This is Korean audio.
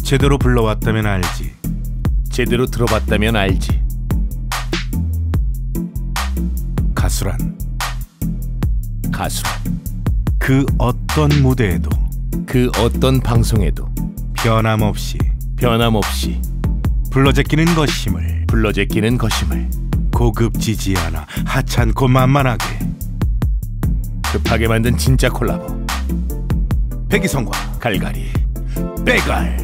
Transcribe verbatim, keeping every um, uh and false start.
제대로 불러왔다면 알지. 제대로 들어봤다면 알지. 가수란 가수란 그 어떤 무대에도 그 어떤 방송에도 변함없이 변함없이 불러제끼는 것임을 불러제끼는 것임을 고급지지 않아 하찮고 만만하게 급하게 만든 진짜 콜라보 백이성과 갈갈이 빼갈.